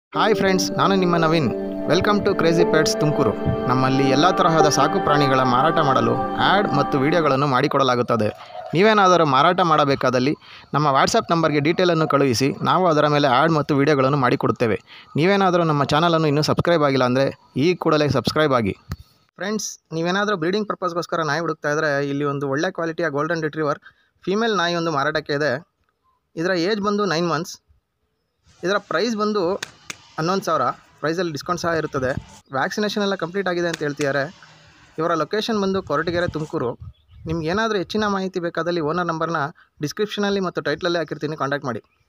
Hi friends, ನಾನು ನಿಮ್ಮ Naveen. Welcome to crazy pets Tumakuru. ನಮ್ಮಲ್ಲಿ ಎಲ್ಲ ತರಹದ ಸಾಕು ಪ್ರಾಣಿಗಳ ಮಾರಾಟ ಮಾಡಲು ಆ್ಯಡ್ ಮತ್ತು ವಿಡಿಯೋಗಳನ್ನು ಮಾಡಿಕೊಡಲಾಗುತ್ತದೆ. ನೀವೇನಾದರೂ ಮಾರಾಟ ಮಾಡಬೇಕಾದಲ್ಲಿ ನಮ್ಮ ವಾಟ್ಸಪ್ ನಂಬರ್ಗೆ ಡೀಟೇಲನ್ನು ಕಳುಹಿಸಿ ನಾವು ಅದರ ಮೇಲೆ ಆ್ಯಡ್ ಮತ್ತು ವಿಡಿಯೋಗಳನ್ನು ಮಾಡಿಕೊಡುತ್ತೇವೆ. ನೀವೇನಾದರೂ ನಮ್ಮ ಚಾನಲನ್ನು ಇನ್ನೂ ಸಬ್ಸ್ಕ್ರೈಬ್ ಆಗಿಲ್ಲ ಅಂದರೆ ಈ ಕೂಡಲೇ ಸಬ್ಸ್ಕ್ರೈಬ್ ಆಗಿ. ಫ್ರೆಂಡ್ಸ್, ನೀವೇನಾದರೂ ಬ್ರೀಡಿಂಗ್ ಪರ್ಪಸ್ಗೋಸ್ಕರ ನಾಯಿ ಹುಡುಕ್ತಾ ಇದ್ದರೆ ಇಲ್ಲಿ ಒಂದು ಒಳ್ಳೆ ಕ್ವಾಲಿಟಿಯ ಗೋಲ್ಡನ್ ರಿಟ್ರೀವರ್ ಫೀಮೇಲ್ ನಾಯಿ ಒಂದು ಮಾರಾಟಕ್ಕೆ ಇದೆ. ಇದರ ಏಜ್ ಬಂದು 9 ಮಂತ್ಸ್. ಇದರ ಪ್ರೈಸ್ ಬಂದು 11,000. ಪ್ರೈಸಲ್ಲಿ ಡಿಸ್ಕೌಂಟ್ ಸಹ ಇರುತ್ತದೆ. ವ್ಯಾಕ್ಸಿನೇಷನ್ ಎಲ್ಲ ಕಂಪ್ಲೀಟ್ ಆಗಿದೆ ಅಂತ ಹೇಳ್ತಿದ್ದಾರೆ. ಇವರ ಲೊಕೇಶನ್ ಬಂದು ಕೊರಟಗೆರೆ, ತುಮಕೂರು. ನಿಮ್ಗೆ ಏನಾದರೂ ಹೆಚ್ಚಿನ ಮಾಹಿತಿ ಬೇಕಾದಲ್ಲಿ ಓನರ್ ನಂಬರ್ನ ಡಿಸ್ಕ್ರಿಪ್ಷನಲ್ಲಿ ಮತ್ತು ಟೈಟ್ಲಲ್ಲಿ ಹಾಕಿರ್ತೀನಿ, ಕಾಂಟ್ಯಾಕ್ಟ್ ಮಾಡಿ.